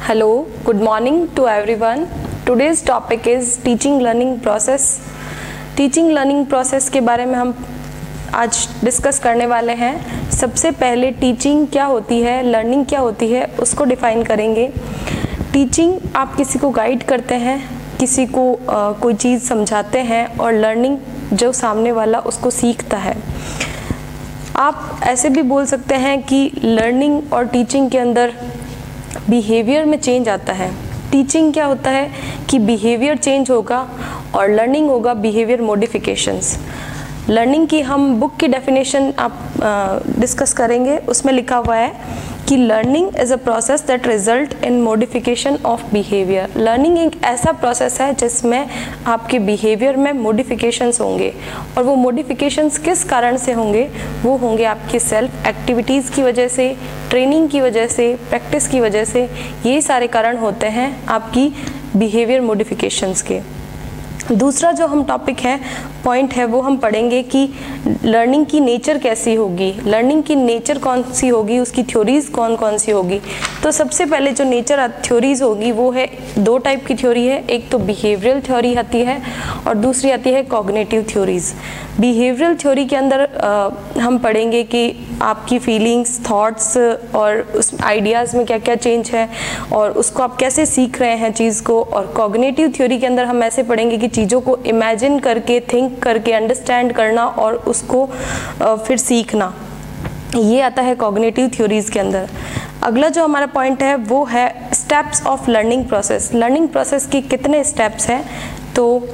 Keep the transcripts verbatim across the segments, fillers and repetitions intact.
Hello, good morning to everyone. Today's topic is teaching learning process. Teaching learning process के बारे में हम आज डिस्कस करने वाले हैं। सबसे पहले टीचिंग क्या होती है, लर्निंग क्या होती है, उसको डिफाइन करेंगे। टीचिंग आप किसी को गाइड करते हैं, किसी को आ, कोई चीज़ समझाते हैं, और लर्निंग जो सामने वाला उसको सीखता है। आप ऐसे भी बोल सकते हैं कि लर्निंग और टीचिंग के अंदर बिहेवियर में चेंज आता है। टीचिंग क्या होता है कि बिहेवियर चेंज होगा और लर्निंग होगा बिहेवियर मॉडिफिकेशंस। लर्निंग की हम बुक की डेफिनेशन आप डिस्कस करेंगे, उसमें लिखा हुआ है कि learning is a process that result in modification of behaviour. Learning एक ऐसा प्रोसेस है जिसमें आपके बिहेवियर में मॉडिफिकेशंस होंगे, और वो मॉडिफिकेशंस किस कारण से होंगे? वो होंगे आपकी सेल्फ एक्टिविटीज़ की वजह से, ट्रेनिंग की वजह से, प्रैक्टिस की वजह से। ये सारे कारण होते हैं आपकी बिहेवियर मॉडिफिकेशंस के। दूसरा जो हम टॉपिक है, पॉइंट है, वो हम पढ़ेंगे कि लर्निंग की नेचर कैसी होगी, लर्निंग की नेचर कौन सी होगी, उसकी थ्योरीज़ कौन कौन सी होगी। तो सबसे पहले जो नेचर थ्योरीज़ होगी वो है, दो टाइप की थ्योरी है। एक तो बिहेवियरल थ्योरी आती है और दूसरी आती है कॉग्निटिव थ्योरीज़। बिहेवियरल थ्योरी के अंदर आ, हम पढ़ेंगे कि आपकी फीलिंग्स, थॉट्स और उस आइडियाज़ में क्या क्या चेंज है और उसको आप कैसे सीख रहे हैं चीज़ को। और कॉग्निटिव थ्योरी के अंदर हम ऐसे पढ़ेंगे कि चीज़ों को इमेजिन करके, थिंक करके, अंडरस्टैंड करना और उसको फिर सीखना। ये आता है कॉग्निटिव थ्योरीज़ के अंदर। अगला जो हमारा पॉइंट है वो है steps of learning process. Learning process के कितने स्टेप्स हैं? तो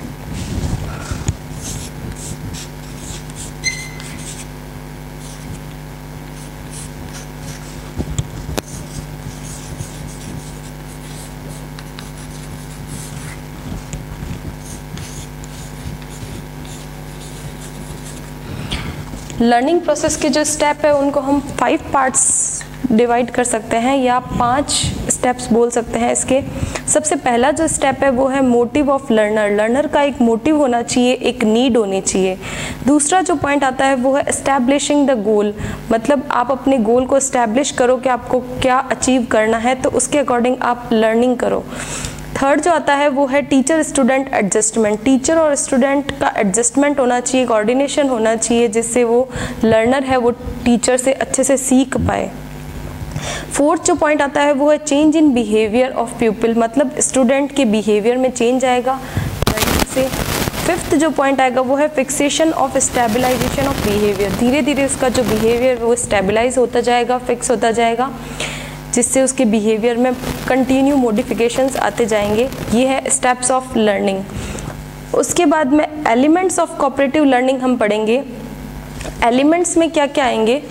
लर्निंग प्रोसेस के जो स्टेप है उनको हम फाइव पार्ट्स डिवाइड कर सकते हैं, या पांच स्टेप्स बोल सकते हैं इसके। सबसे पहला जो स्टेप है वो है मोटिव ऑफ लर्नर। लर्नर का एक मोटिव होना चाहिए, एक नीड होनी चाहिए। दूसरा जो पॉइंट आता है वो है एस्टैब्लिशिंग द गोल, मतलब आप अपने गोल को एस्टैब्लिश करो कि आपको क्या अचीव करना है, तो उसके अकॉर्डिंग आप लर्निंग करो। थर्ड जो आता है वो है टीचर स्टूडेंट एडजस्टमेंट। टीचर और स्टूडेंट का एडजस्टमेंट होना चाहिए, कोऑर्डिनेशन होना चाहिए, जिससे वो लर्नर है वो टीचर से अच्छे से सीख पाए। फोर्थ जो पॉइंट आता है वो है change in behaviour of people, मतलब स्टूडेंट के बिहेवियर में चेंज आएगा लर्निंग से। फिफ्थ जो पॉइंट आएगा वो है fixation of stabilisation of behaviour. धीरे धीरे उसका जो बिहेवियर वो स्टेबलाइज होता जाएगा, फिक्स होता जाएगा, जिससे उसके बिहेवियर में कंटिन्यू मॉडिफिकेशंस आते जाएंगे। ये है स्टेप्स ऑफ लर्निंग। उसके बाद में एलिमेंट्स ऑफ कोऑपरेटिव लर्निंग हम पढ़ेंगे। एलिमेंट्स में क्या क्या आएंगे?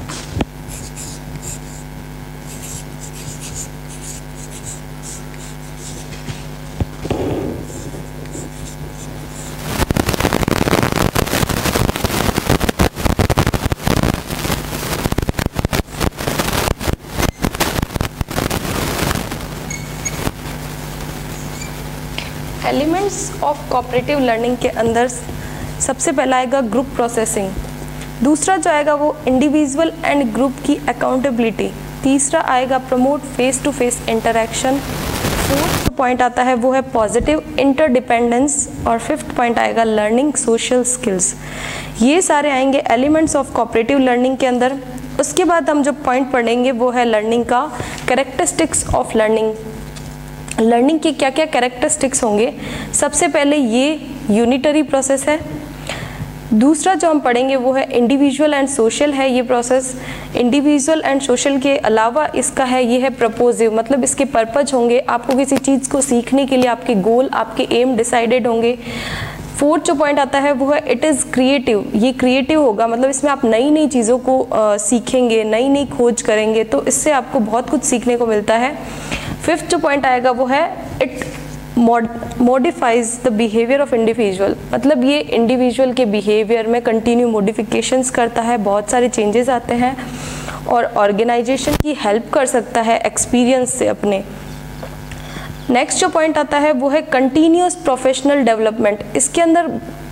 एलिमेंट्स ऑफ कोऑपरेटिव लर्निंग के अंदर सबसे पहला आएगा ग्रुप प्रोसेसिंग। दूसरा जो आएगा वो इंडिविजुअल एंड ग्रुप की अकाउंटेबिलिटी। तीसरा आएगा promote face to face interaction. Fourth point आता है वो है पॉजिटिव इंटरडिपेंडेंस। और फिफ्थ पॉइंट आएगा लर्निंग सोशल स्किल्स। ये सारे आएंगे एलिमेंट्स ऑफ कोऑपरेटिव लर्निंग के अंदर। उसके बाद हम जो पॉइंट पढ़ेंगे वो है लर्निंग का कैरेक्टरिस्टिक्स ऑफ लर्निंग। लर्निंग के क्या क्या कैरेक्टरिस्टिक्स होंगे? सबसे पहले ये यूनिटरी प्रोसेस है। दूसरा जो हम पढ़ेंगे वो है इंडिविजुअल एंड सोशल है ये प्रोसेस। इंडिविजुअल एंड सोशल के अलावा इसका है ये है प्रपोजिव, मतलब इसके पर्पज होंगे, आपको किसी चीज़ को सीखने के लिए आपके गोल, आपके एम डिसाइडेड होंगे। फोर्थ जो पॉइंट आता है वो है इट इज़ क्रिएटिव। ये क्रिएटिव होगा, मतलब इसमें आप नई नई चीज़ों को आ, सीखेंगे, नई नई खोज करेंगे, तो इससे आपको बहुत कुछ सीखने को मिलता है। फिफ्थ जो पॉइंट आएगा वो है it modifies the behaviour of individual, मतलब ये इंडिविजुअल के बिहेवियर में कंटिन्यू मॉडिफिकेशंस करता है, बहुत सारे चेंजेस आते हैं, और ऑर्गेनाइजेशन की हेल्प कर सकता है एक्सपीरियंस से अपने। नेक्स्ट जो पॉइंट आता है वो है कंटिन्यूस प्रोफेशनल डेवलपमेंट। इसके अंदर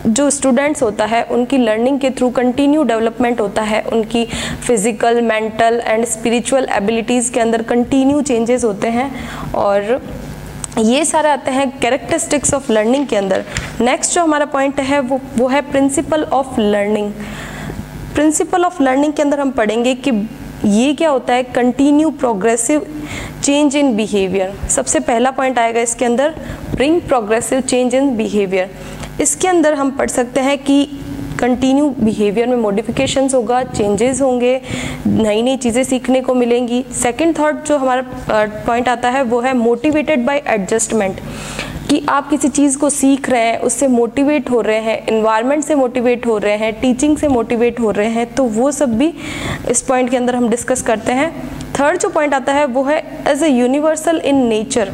जो स्टूडेंट्स होता है उनकी लर्निंग के थ्रू कंटिन्यू डेवलपमेंट होता है, उनकी physical, mental and spiritual abilities के अंदर कंटिन्यू चेंजेस होते हैं, और ये सारे आते हैं कैरेक्टरिस्टिक्स ऑफ लर्निंग के अंदर। नेक्स्ट जो हमारा पॉइंट है वो वो है principle of learning. Principle of learning के अंदर हम पढ़ेंगे कि ये क्या होता है, continue progressive change in behaviour. सबसे पहला पॉइंट आएगा इसके अंदर, bring progressive change in behaviour. इसके अंदर हम पढ़ सकते हैं कि कंटिन्यू बिहेवियर में मॉडिफिकेशंस होगा, चेंजेस होंगे, नई नई चीज़ें सीखने को मिलेंगी। सेकंड थॉट जो हमारा पॉइंट आता है वो है मोटिवेटेड बाय एडजस्टमेंट, कि आप किसी चीज़ को सीख रहे हैं, उससे मोटिवेट हो रहे हैं, इन्वायरमेंट से मोटिवेट हो रहे हैं, टीचिंग से मोटिवेट हो रहे हैं, तो वो सब भी इस पॉइंट के अंदर हम डिस्कस करते हैं। थर्ड जो पॉइंट आता है वो है as a universal in nature.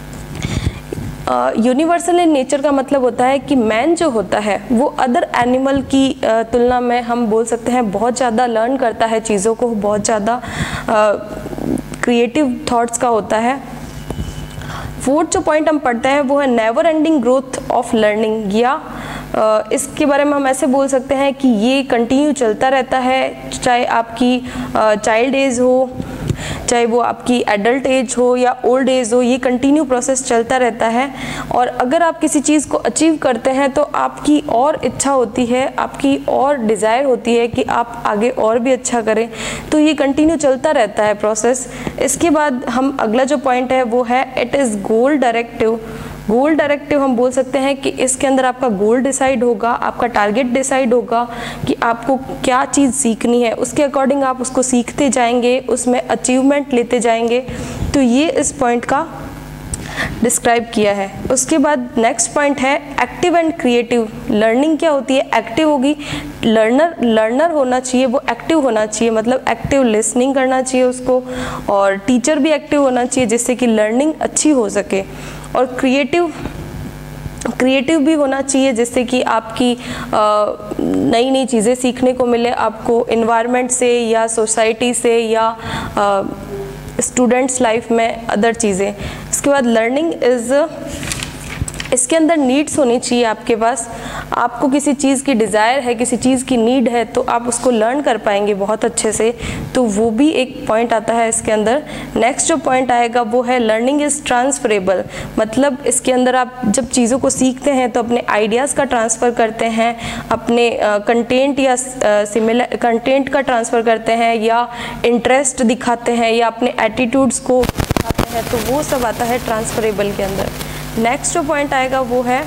Universal in nature का मतलब होता है कि मैन जो होता है वो अदर एनिमल की uh, तुलना में हम बोल सकते हैं बहुत ज़्यादा लर्न करता है चीज़ों को, बहुत ज़्यादा क्रिएटिव थॉट्स का होता है। फोर्थ जो पॉइंट हम पढ़ते हैं वो है never ending growth of learning, या uh, इसके बारे में हम ऐसे बोल सकते हैं कि ये कंटिन्यू चलता रहता है, चाहे आपकी चाइल्ड एज हो, चाहे वो आपकी एडल्ट एज हो या ओल्ड एज हो, ये कंटिन्यू प्रोसेस चलता रहता है। और अगर आप किसी चीज़ को अचीव करते हैं तो आपकी और इच्छा होती है, आपकी और डिज़ायर होती है कि आप आगे और भी अच्छा करें, तो ये कंटिन्यू चलता रहता है प्रोसेस। इसके बाद हम अगला जो पॉइंट है वो है it is goal directive. Goal directive हम बोल सकते हैं कि इसके अंदर आपका गोल डिसाइड होगा, आपका टारगेट डिसाइड होगा कि आपको क्या चीज़ सीखनी है, उसके अकॉर्डिंग आप उसको सीखते जाएंगे, उसमें अचीवमेंट लेते जाएंगे। तो ये इस पॉइंट का डिस्क्राइब किया है। उसके बाद नेक्स्ट पॉइंट है एक्टिव एंड क्रिएटिव। लर्निंग क्या होती है, एक्टिव होगी, लर्नर लर्नर होना चाहिए, वो एक्टिव होना चाहिए, मतलब एक्टिव लिसनिंग करना चाहिए उसको, और टीचर भी एक्टिव होना चाहिए जिससे कि लर्निंग अच्छी हो सके। और क्रिएटिव क्रिएटिव भी होना चाहिए जिससे कि आपकी नई नई चीज़ें सीखने को मिले, आपको इन्वायरमेंट से या सोसाइटी से या स्टूडेंट्स लाइफ में अदर चीज़ें। इसके बाद लर्निंग इज़, इसके अंदर नीड्स होनी चाहिए आपके पास। आपको किसी चीज़ की डिज़ायर है, किसी चीज़ की नीड है, तो आप उसको लर्न कर पाएंगे बहुत अच्छे से, तो वो भी एक पॉइंट आता है इसके अंदर। नेक्स्ट जो पॉइंट आएगा वो है लर्निंग इज़ ट्रांसफरेबल, मतलब इसके अंदर आप जब चीज़ों को सीखते हैं तो अपने आइडियाज़ का ट्रांसफ़र करते हैं, अपने कंटेंट या सिमिलर कंटेंट का ट्रांसफ़र करते हैं, या इंटरेस्ट दिखाते हैं, या अपने एटीट्यूड्स को दिखाते हैं, तो वो सब आता है ट्रांसफरेबल के अंदर। नेक्स्ट जो पॉइंट आएगा वो है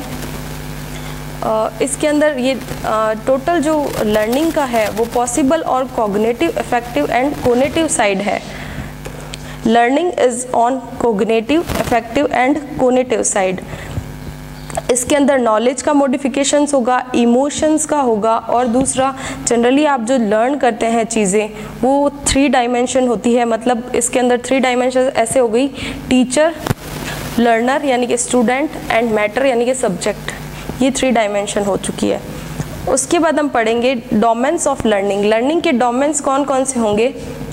uh, इसके अंदर ये टोटल uh, जो लर्निंग का है वो पॉसिबल और cognitive, affective and conative side है। Learning is on cognitive, affective and conative side. इसके अंदर नॉलेज का मॉडिफिकेशंस होगा, इमोशंस का होगा, और दूसरा जनरली आप जो लर्न करते हैं चीज़ें वो थ्री डायमेंशन होती है, मतलब इसके अंदर थ्री डायमेंशन ऐसे हो गई, टीचर, लर्नर यानी कि स्टूडेंट, एंड मैटर यानी कि सब्जेक्ट, ये थ्री डायमेंशन हो चुकी है। उसके बाद हम पढ़ेंगे डोमेन्स ऑफ लर्निंग। लर्निंग के डोमेन्स कौन कौन से होंगे,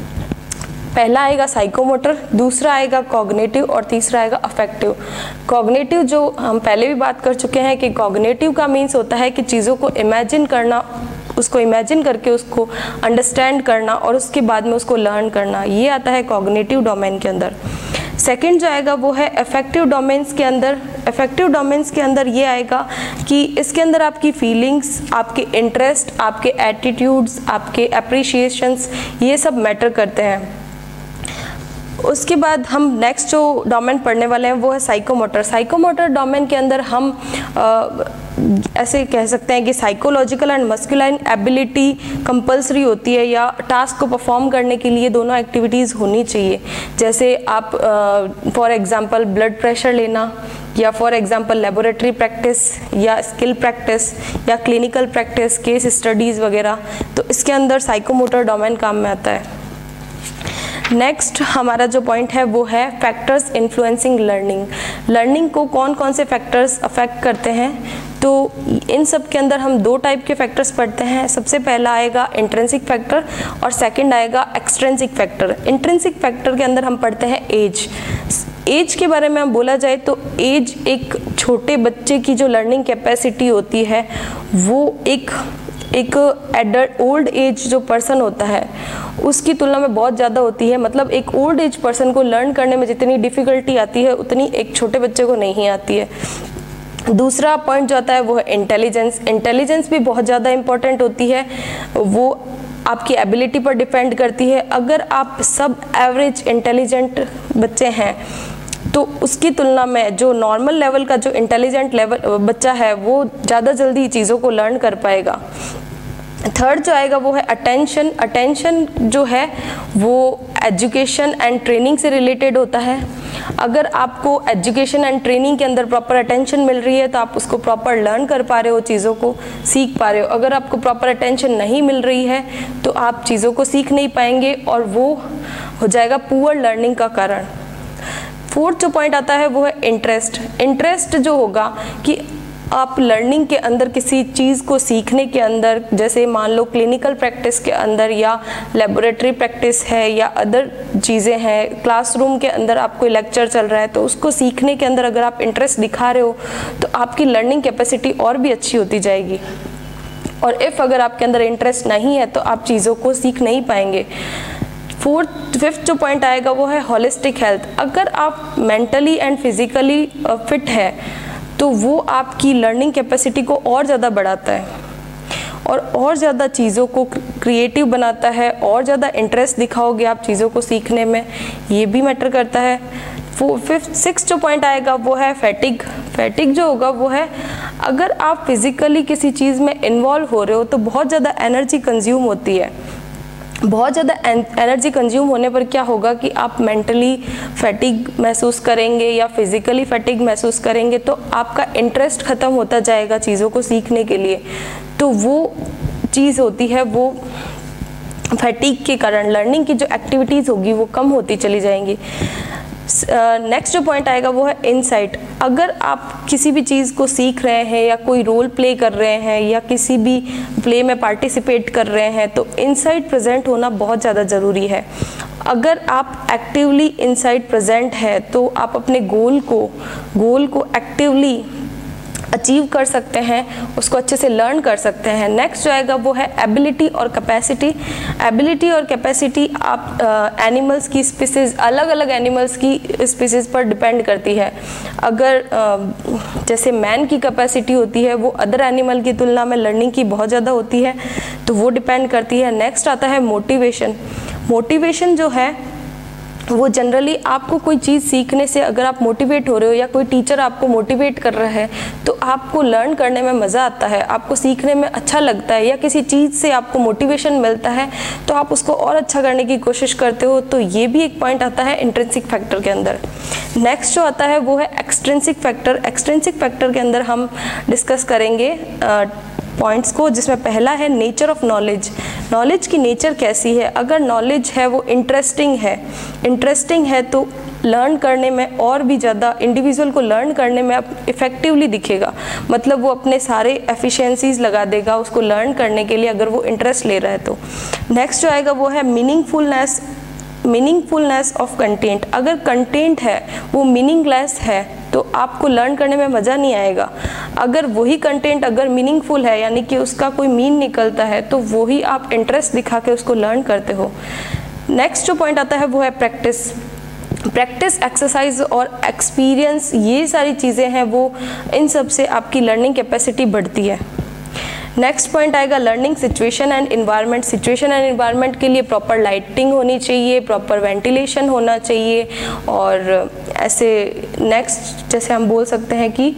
पहला आएगा साइकोमोटर, दूसरा आएगा कॉग्निटिव, और तीसरा आएगा अफेक्टिव। कॉग्निटिव जो हम पहले भी बात कर चुके हैं कि कॉग्निटिव का मीन्स होता है कि चीज़ों को इमेजिन करना, उसको इमेजिन करके उसको अंडरस्टैंड करना और उसके बाद में उसको लर्न करना, ये आता है कॉग्निटिव डोमेन के अंदर। सेकंड जो आएगा वो है अफेक्टिव डोमेन्स के अंदर। अफेक्टिव डोमेन्स के अंदर ये आएगा कि इसके अंदर आपकी फीलिंग्स, आपके इंटरेस्ट, आपके एटीट्यूड्स, आपके अप्रिशिएशंस, ये सब मैटर करते हैं। उसके बाद हम नेक्स्ट जो डोमेन पढ़ने वाले हैं वो है साइकोमोटर। साइकोमोटर डोमेन के अंदर हम आ, ऐसे कह सकते हैं कि psychological and masculine ability compulsory होती है, या टास्क को परफॉर्म करने के लिए दोनों एक्टिविटीज़ होनी चाहिए। जैसे आप फॉर एग्जांपल ब्लड प्रेशर लेना, या फॉर एग्जांपल लेबोरेटरी प्रैक्टिस, या स्किल प्रैक्टिस, या क्लिनिकल प्रैक्टिस, केस स्टडीज़ वगैरह, तो इसके अंदर साइकोमोटर डोमेन काम में आता है। नेक्स्ट हमारा जो पॉइंट है वो है फैक्टर्स इन्फ्लुएंसिंग लर्निंग। लर्निंग को कौन कौन से फैक्टर्स अफेक्ट करते हैं, तो इन सब के अंदर हम दो टाइप के फैक्टर्स पढ़ते हैं। सबसे पहला आएगा इंट्रिंसिक फैक्टर और सेकंड आएगा एक्सट्रिंसिक फैक्टर। इंट्रिंसिक फैक्टर के अंदर हम पढ़ते हैं एज। एज के बारे में हम बोला जाए तो एज एक छोटे बच्चे की जो लर्निंग कैपेसिटी होती है वो एक एक एडल्ट ओल्ड एज जो पर्सन होता है उसकी तुलना में बहुत ज़्यादा होती है। मतलब एक ओल्ड एज पर्सन को लर्न करने में जितनी डिफ़िकल्टी आती है उतनी एक छोटे बच्चे को नहीं आती है। दूसरा पॉइंट जो आता है वो है इंटेलिजेंस। इंटेलिजेंस भी बहुत ज़्यादा इम्पॉर्टेंट होती है, वो आपकी एबिलिटी पर डिपेंड करती है। अगर आप सब एवरेज इंटेलिजेंट बच्चे हैं तो उसकी तुलना में जो नॉर्मल लेवल का जो इंटेलिजेंट लेवल बच्चा है वो ज़्यादा जल्दी चीज़ों को लर्न कर पाएगा। थर्ड जो आएगा वो है अटेंशन। अटेंशन जो है वो एजुकेशन एंड ट्रेनिंग से रिलेटेड होता है। अगर आपको एजुकेशन एंड ट्रेनिंग के अंदर प्रॉपर अटेंशन मिल रही है तो आप उसको प्रॉपर लर्न कर पा रहे हो, चीज़ों को सीख पा रहे हो। अगर आपको प्रॉपर अटेंशन नहीं मिल रही है तो आप चीज़ों को सीख नहीं पाएंगे और वो हो जाएगा पुअर लर्निंग का कारण। फोर्थ जो पॉइंट आता है वो है इंटरेस्ट। इंटरेस्ट जो होगा कि आप लर्निंग के अंदर किसी चीज़ को सीखने के अंदर, जैसे मान लो क्लिनिकल प्रैक्टिस के अंदर या लेबोरेटरी प्रैक्टिस है या अदर चीज़ें हैं, क्लासरूम के अंदर आप कोई लेक्चर चल रहा है तो उसको सीखने के अंदर अगर आप इंटरेस्ट दिखा रहे हो तो आपकी लर्निंग कैपेसिटी और भी अच्छी होती जाएगी। और इफ़ अगर आपके अंदर इंटरेस्ट नहीं है तो आप चीज़ों को सीख नहीं पाएंगे। फोर्थ फिफ्थ जो पॉइंट आएगा वो है होलिस्टिक हेल्थ। अगर आप मेंटली एंड फिजिकली फिट है तो वो आपकी लर्निंग कैपेसिटी को और ज़्यादा बढ़ाता है और और ज़्यादा चीज़ों को क्रिएटिव बनाता है, और ज़्यादा इंटरेस्ट दिखाओगे आप चीज़ों को सीखने में, ये भी मैटर करता है। फिफ्थ सिक्स जो पॉइंट आएगा वो है फैटिग। फैटिग जो होगा वो है अगर आप फिज़िकली किसी चीज़ में इन्वॉल्व हो रहे हो तो बहुत ज़्यादा एनर्जी कंज्यूम होती है। बहुत ज़्यादा एनर्जी कंज्यूम होने पर क्या होगा कि आप मेंटली फैटिग महसूस करेंगे या फिज़िकली फैटिग महसूस करेंगे तो आपका इंटरेस्ट ख़त्म होता जाएगा चीज़ों को सीखने के लिए। तो वो चीज़ होती है वो फैटिग के कारण लर्निंग की जो एक्टिविटीज़ होगी वो कम होती चली जाएंगी। नेक्स्ट uh, जो पॉइंट आएगा वो है इनसाइट। अगर आप किसी भी चीज़ को सीख रहे हैं या कोई रोल प्ले कर रहे हैं या किसी भी प्ले में पार्टिसिपेट कर रहे हैं तो इनसाइट प्रेजेंट होना बहुत ज़्यादा ज़रूरी है। अगर आप एक्टिवली इनसाइट प्रेजेंट है तो आप अपने गोल को गोल को एक्टिवली अचीव कर सकते हैं, उसको अच्छे से लर्न कर सकते हैं। नेक्स्ट जो आएगा वो है एबिलिटी और कैपेसिटी। एबिलिटी और कैपेसिटी आप एनिमल्स uh, की स्पीसीज़, अलग अलग एनिमल्स की स्पीसीज़ पर डिपेंड करती है। अगर uh, जैसे मैन की कैपेसिटी होती है वो अदर एनिमल की तुलना में लर्निंग की बहुत ज़्यादा होती है तो वो डिपेंड करती है। नेक्स्ट आता है मोटिवेशन। मोटिवेशन जो है वो जनरली आपको कोई चीज़ सीखने से अगर आप मोटिवेट हो रहे हो या कोई टीचर आपको मोटिवेट कर रहा है तो आपको लर्न करने में मज़ा आता है, आपको सीखने में अच्छा लगता है, या किसी चीज़ से आपको मोटिवेशन मिलता है तो आप उसको और अच्छा करने की कोशिश करते हो। तो ये भी एक पॉइंट आता है इंट्रिंसिक फैक्टर के अंदर। नेक्स्ट जो आता है वो है एक्सट्रिंसिक फैक्टर। एक्सट्रिंसिक फैक्टर के अंदर हम डिस्कस करेंगे पॉइंट्स को, जिसमें पहला है नेचर ऑफ नॉलेज। नॉलेज की नेचर कैसी है? अगर नॉलेज है वो इंटरेस्टिंग है इंटरेस्टिंग है तो लर्न करने में और भी ज़्यादा इंडिविजुअल को लर्न करने में इफ़ेक्टिवली दिखेगा। मतलब वो अपने सारे एफिशिएंसीज लगा देगा उसको लर्न करने के लिए अगर वो इंटरेस्ट ले रहा है तो। नेक्स्ट जो आएगा वो है मीनिंगफुलनेस मीनिंगफुलनेस ऑफ कंटेंट। अगर कंटेंट है वो मीनिंगलेस है तो आपको लर्न करने में मज़ा नहीं आएगा। अगर वही कंटेंट अगर मीनिंगफुल है यानी कि उसका कोई मीन निकलता है तो वही आप इंटरेस्ट दिखा के उसको लर्न करते हो। नेक्स्ट जो पॉइंट आता है वो है प्रैक्टिस। प्रैक्टिस, एक्सरसाइज और एक्सपीरियंस, ये सारी चीज़ें हैं वो इन सब से आपकी लर्निंग कैपेसिटी बढ़ती है। नेक्स्ट पॉइंट आएगा learning situation and environment. Situation and environment के लिए प्रॉपर लाइटिंग होनी चाहिए, प्रॉपर वेंटिलेशन होना चाहिए, और ऐसे नेक्स्ट जैसे हम बोल सकते हैं कि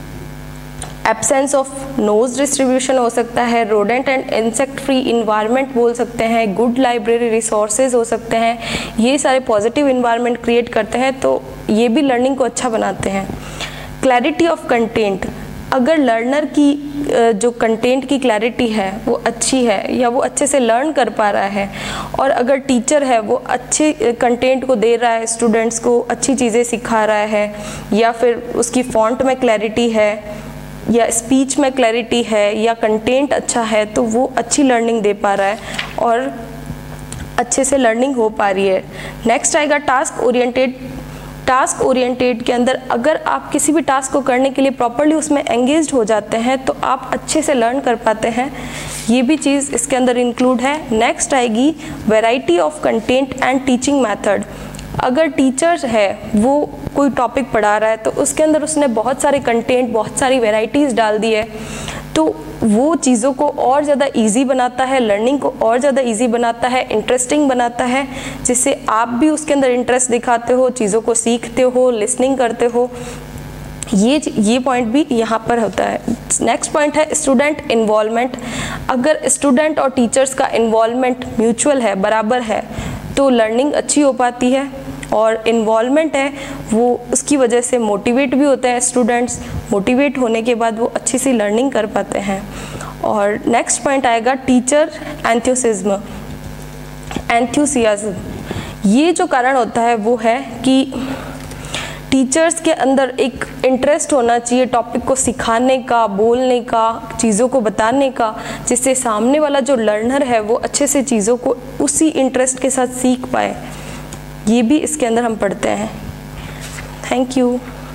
एब्सेंस ऑफ नोज डिस्ट्रीब्यूशन हो सकता है, rodent and insect free environment बोल सकते हैं, गुड लाइब्रेरी रिसोर्सेज हो सकते हैं। ये सारे पॉजिटिव इन्वायरमेंट क्रिएट करते हैं तो ये भी लर्निंग को अच्छा बनाते हैं। Clarity of content. अगर लर्नर की जो कंटेंट की क्लैरिटी है वो अच्छी है या वो अच्छे से लर्न कर पा रहा है, और अगर टीचर है वो अच्छे कंटेंट को दे रहा है, स्टूडेंट्स को अच्छी चीज़ें सिखा रहा है, या फिर उसकी फॉन्ट में क्लैरिटी है या स्पीच में क्लैरिटी है या कंटेंट अच्छा है, तो वो अच्छी लर्निंग दे पा रहा है और अच्छे से लर्निंग हो पा रही है। नेक्स्ट आएगा टास्क ओरिएंटेड टास्क ओरिएंटेड के अंदर अगर आप किसी भी टास्क को करने के लिए प्रॉपरली उसमें एंगेज्ड हो जाते हैं तो आप अच्छे से लर्न कर पाते हैं, ये भी चीज़ इसके अंदर इंक्लूड है। नेक्स्ट आएगी variety of content and teaching method. अगर टीचर है वो कोई टॉपिक पढ़ा रहा है तो उसके अंदर उसने बहुत सारे कंटेंट, बहुत सारी वेराइटीज़ डाल दी है, तो वो चीज़ों को और ज़्यादा इजी बनाता है, लर्निंग को और ज़्यादा इजी बनाता है, इंटरेस्टिंग बनाता है, जिससे आप भी उसके अंदर इंटरेस्ट दिखाते हो, चीज़ों को सीखते हो, लिसनिंग करते हो। ये ये पॉइंट भी यहाँ पर होता है। नेक्स्ट पॉइंट है स्टूडेंट इन्वॉल्वमेंट। अगर स्टूडेंट और टीचर्स का इन्वॉल्वमेंट म्यूचुअल है, बराबर है, तो लर्निंग अच्छी हो पाती है। और इन्वॉल्वमेंट है वो उसकी वजह से मोटिवेट भी होते हैं स्टूडेंट्स, मोटिवेट होने के बाद वो अच्छी सी लर्निंग कर पाते हैं। और नेक्स्ट पॉइंट आएगा टीचर एंथुसिज्म, एंथुसियाज्म। ये जो कारण होता है वो है कि टीचर्स के अंदर एक इंटरेस्ट होना चाहिए टॉपिक को सिखाने का, बोलने का, चीज़ों को बताने का, जिससे सामने वाला जो लर्नर है वो अच्छे से चीज़ों को उसी इंटरेस्ट के साथ सीख पाए। ये भी इसके अंदर हम पढ़ते हैं। Thank you.